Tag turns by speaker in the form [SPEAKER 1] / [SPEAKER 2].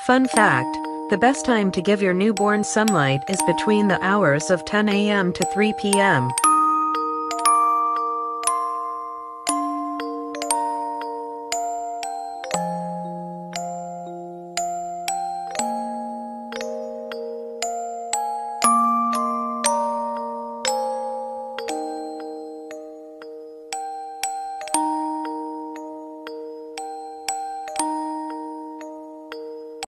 [SPEAKER 1] Fun fact, the best time to give your newborn sunlight is between the hours of 10 a.m. to 3 p.m.